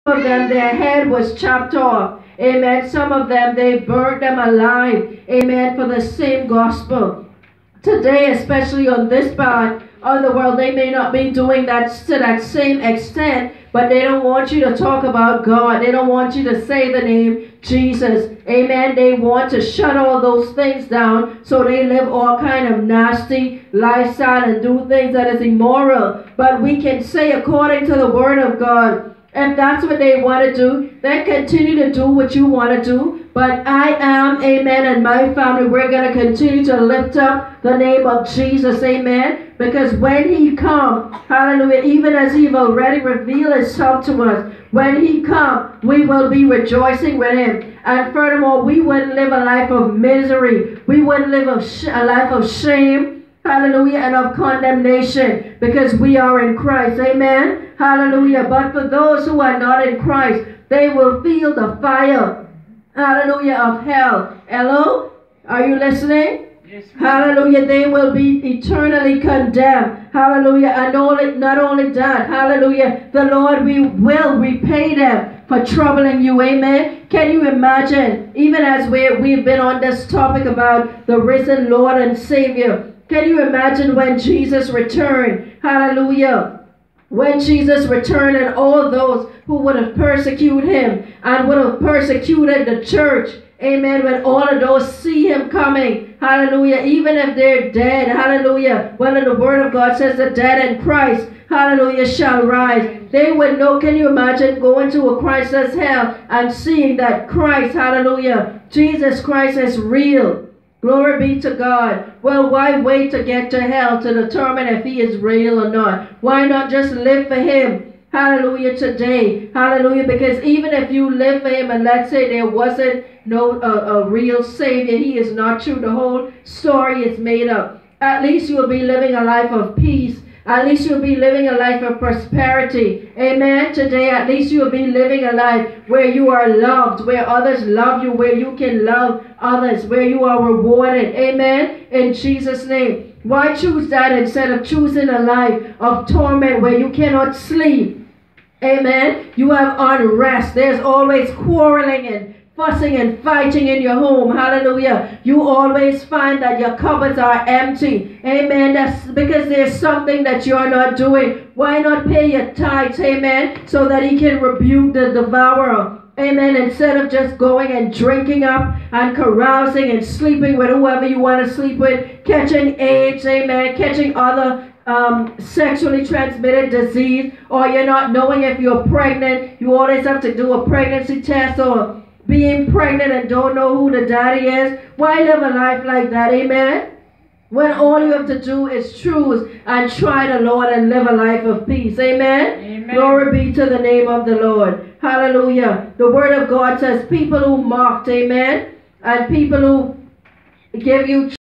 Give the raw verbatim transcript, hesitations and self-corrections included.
of them, their head was chopped off. Amen. Some of them, they burned them alive. Amen. For the same gospel. Today, especially on this part of the world, they may not be doing that to that same extent, but they don't want you to talk about God. They don't want you to say the name Jesus. Amen. They want to shut all those things down, so they live all kind of nasty lifestyle and do things that is immoral. But we can say according to the word of God, if that's what they want to do, then continue to do what you want to do. But I am, amen, and my family, we're going to continue to lift up the name of Jesus, amen. Because when he comes, hallelujah, even as he already revealed himself to us, when he comes, we will be rejoicing with him. And furthermore, we wouldn't live a life of misery. We wouldn't live a, sh- a life of shame. Hallelujah, and of condemnation, because we are in Christ. Amen. Hallelujah. But for those who are not in Christ, they will feel the fire, hallelujah, of hell. Hello? Are you listening? Yes, hallelujah. They will be eternally condemned. Hallelujah. And only, not only that, hallelujah, the Lord we will repay them for troubling you. Amen. Can you imagine, even as we we've been on this topic about the risen Lord and Savior, can you imagine when Jesus returned? Hallelujah. When Jesus returned and all those who would have persecuted him and would have persecuted the church. Amen. When all of those see him coming. Hallelujah. Even if they're dead. Hallelujah. Well, the word of God says the dead in Christ, hallelujah, shall rise. They would know. Can you imagine going to a Christless hell and seeing that Christ, hallelujah, Jesus Christ is real? Glory be to God. Well, why wait to get to hell to determine if he is real or not? Why not just live for him? Hallelujah today. Hallelujah. Because even if you live for him and let's say there wasn't no uh, a real Savior, he is not true. The whole story is made up. At least you'll be living a life of peace. At least you'll be living a life of prosperity. Amen. Today, at least you'll be living a life where you are loved, where others love you, where you can love others, where you are rewarded. Amen. In Jesus' name. Why choose that instead of choosing a life of torment where you cannot sleep? Amen. You have unrest. There's always quarreling and fussing and fighting in your home. Hallelujah. You always find that your cupboards are empty. Amen. That's because there's something that you're not doing. Why not pay your tithes? Amen. So that he can rebuke the devourer. Amen. Instead of just going and drinking up and carousing and sleeping with whoever you want to sleep with, catching AIDS. Amen. Catching other Um, sexually transmitted disease, or you're not knowing if you're pregnant. You always have to do a pregnancy test, or being pregnant and don't know who the daddy is. Why live a life like that? Amen. When all you have to do is choose and try the Lord and live a life of peace. Amen. Amen. Glory be to the name of the Lord. Hallelujah. The word of God says people who mocked, amen, and people who give you